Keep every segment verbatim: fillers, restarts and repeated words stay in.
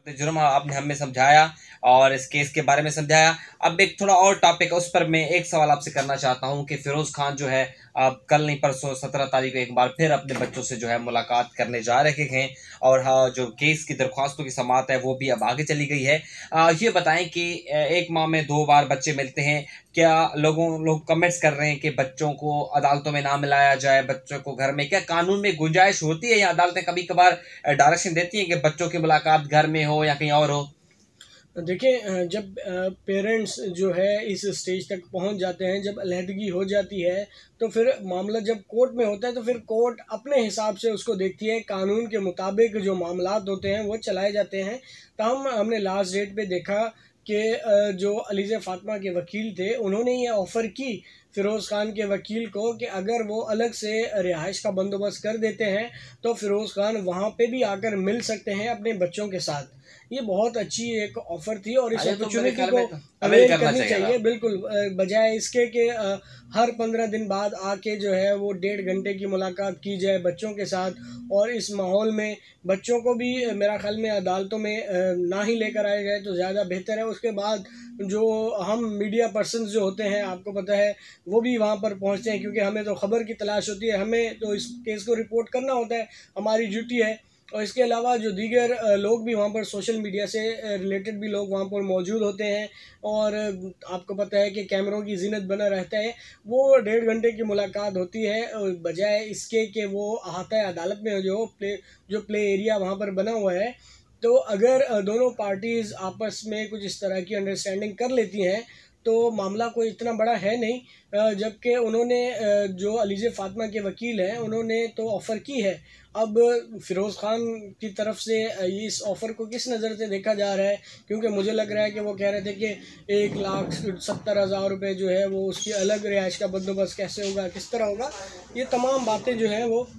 जुर्म आपने हमें समझाया और इस केस के बारे में समझाया। अब एक थोड़ा और टॉपिक है, उस पर मैं एक सवाल आपसे करना चाहता हूं कि फिरोज खान जो है अब कल नहीं परसों सत्रह तारीख को एक बार फिर अपने बच्चों से जो है मुलाकात करने जा रहे हैं और हाँ, जो केस की दरख्वास्तों की समाअत है वो भी अब आगे चली गई है। आ, ये बताएं कि एक माह में दो बार बच्चे मिलते हैं, क्या लोगों लोग कमेंट्स कर रहे हैं कि बच्चों को अदालतों में ना मिलाया जाए, बच्चों को घर में, क्या कानून में गुंजाइश होती है या अदालतें कभी कभार डायरेक्शन देती हैं कि बच्चों की मुलाकात घर में हो या कहीं और हो? देखिए, जब पेरेंट्स जो है इस स्टेज तक पहुंच जाते हैं, जब अलहदगी हो जाती है, तो फिर मामला जब कोर्ट में होता है तो फिर कोर्ट अपने हिसाब से उसको देखती है। कानून के मुताबिक जो मामलात होते हैं वो चलाए जाते हैं। तमाम हमने लास्ट डेट पे देखा कि जो अलीज़ा फ़ातिमा के वकील थे, उन्होंने ये ऑफ़र की फ़िरोज़ ख़ान के वकील को कि अगर वो अलग से रिहाइश का बंदोबस्त कर देते हैं तो फ़िरोज़ ख़ान वहाँ पे भी आकर मिल सकते हैं अपने बच्चों के साथ। ये बहुत अच्छी एक ऑफ़र थी और इस अरे तो मेरे अपॉर्चुनिटी ख्याल को में तो हमें भी अवेल करना करनी चाहिए चाहिए। था। बिल्कुल, अ, बजाय इसके कि अ, हर पंद्रह दिन बाद आके जो है वो डेढ़ घंटे की मुलाकात की जाए बच्चों के साथ, और इस माहौल में बच्चों को भी अ, मेरा ख़्याल में अदालतों में अ, ना ही लेकर आया जाए तो ज़्यादा बेहतर है। उसके बाद जो हम मीडिया पर्सन्स जो होते हैं, आपको पता है, वो भी वहाँ पर पहुँचते हैं, क्योंकि हमें तो ख़बर की तलाश होती है, हमें तो इस केस को रिपोर्ट करना होता है, हमारी ड्यूटी है। और इसके अलावा जो दीगर अ, लोग भी वहाँ पर सोशल मीडिया से अ, रिलेटेड भी लोग वहाँ पर मौजूद होते हैं, और अ, आपको पता है कि कैमरों की ज़ीनत बना रहता है। वो डेढ़ घंटे की मुलाकात होती है, अ, बजाय इसके कि वो आता है अदालत में जो प्ले जो प्ले एरिया वहाँ पर बना हुआ है। तो अगर अ, दोनों पार्टीज़ आपस में कुछ इस तरह की अंडरस्टैंडिंग कर लेती हैं तो मामला कोई इतना बड़ा है नहीं। अ, जबकि उन्होंने अ, जो अलीज़ा फ़ातिमा के वकील हैं, उन्होंने तो ऑफ़र की है। अब फ़िरोज़ ख़ान की तरफ से अ, इस ऑफ़र को किस नज़र से देखा जा रहा है, क्योंकि मुझे लग रहा है कि वो कह रहे थे कि एक लाख सत्तर हज़ार रुपये जो है वो उसकी अलग रिहाइश का बंदोबस्त कैसे होगा, किस तरह होगा। ये तमाम बातें जो हैं वो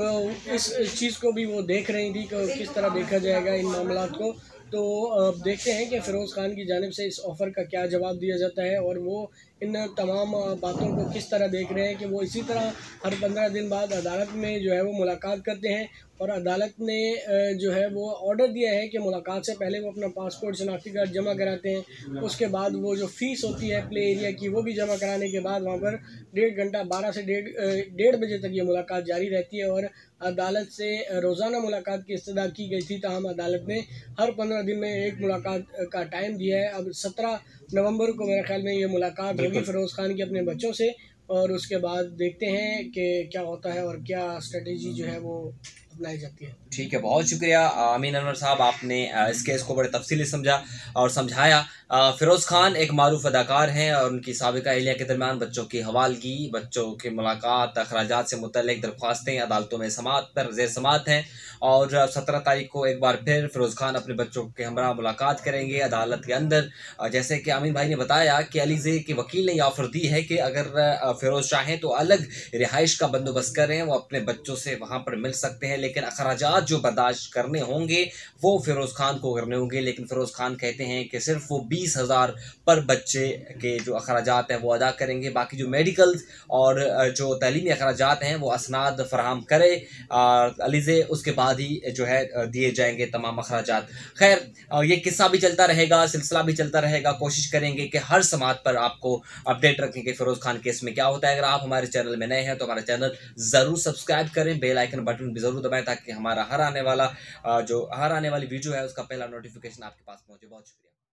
अ, इस चीज़ को भी वो देख रही थी कि किस तरह देखा जाएगा इन मामलात को। तो अब देखते हैं कि फ़िरोज़ ख़ान की जानिब से इस ऑफ़र का क्या जवाब दिया जाता है, और वो इन तमाम अ, बातों को किस तरह देख रहे हैं कि वो इसी तरह हर पंद्रह दिन बाद अदालत में जो है वो मुलाकात करते हैं। और अदालत ने अ, जो है वो ऑर्डर दिया है कि मुलाकात से पहले वो अपना पासपोर्ट, शनाख्ती कार्ड जमा कराते हैं। उसके बाद वो जो फ़ीस होती है प्ले एरिया की, वो भी जमा कराने के बाद वहाँ पर डेढ़ घंटा बारह से डेढ़ अ, डेढ़ बजे तक ये मुलाकात जारी रहती है। और अदालत से रोज़ाना मुलाकात की इस्तदा की गई थी, ताहम अदालत ने हर पंद्रह दिन में एक मुलाकात का टाइम दिया है। अब सत्रह नवंबर को मेरे ख्याल में ये मुलाकात होगी बिल्कुल। फ़िरोज़ ख़ान की अपने बच्चों से, और उसके बाद देखते हैं कि क्या होता है और क्या स्ट्रेटेजी जो है वो अपनाई जाती है। ठीक है, बहुत शुक्रिया अमीन अनवर साहब, आपने अ, इस केस को बड़े तफसीली समझा और समझाया। अ, फिरोज़ खान एक मारूफ अदाकार हैं और उनकी साबिका अहलिया के दरमियान बच्चों की हवालगी, बच्चों की मुलाकात, अखराजात से मुतल्लिक दरख्वास्तें अदालतों में समाअत पर ज़ेर समाअत हैं। और सत्रह तारीख को एक बार फिर फिरोज़ खान अपने बच्चों के हमरा मुलाकात करेंगे अदालत के अंदर। अ, जैसे कि अमीन भाई ने बताया कि अलीज़े के वकील ने यह ऑफ़र दी है कि अगर अ, फिरोज़ चाहें तो अलग रिहाइश का बंदोबस्त करें, वो अपने बच्चों से वहाँ पर मिल सकते हैं, लेकिन अखराजात जो बर्दाश्त करने होंगे वो फिरोज खान को करने होंगे। लेकिन फिरोज खान कहते हैं कि सिर्फ वो बीस हजार पर बच्चे के जो अखराजात हैं वो अदा करेंगे, बाकी जो मेडिकल और जो तलीमी अखराजात हैं वो असनाद फराहम करे अलीज़े, उसके बाद ही जो है दिए जाएंगे तमाम अखराजात। खैर, ये किस्सा भी चलता रहेगा, सिलसिला भी चलता रहेगा, कोशिश करेंगे कि हर समात पर आपको अपडेट रखें कि फिरोज खान केस में क्या होता है। अगर आप हमारे चैनल में नए हैं तो हमारा चैनल ज़रूर सब्सक्राइब करें, बेल आइकन बटन भी ज़रूर दबाएं ताकि हमारा हर आने वाला जो हर आने वाली वीडियो है उसका पहला नोटिफिकेशन आपके पास पहुंचे। बहुत शुक्रिया।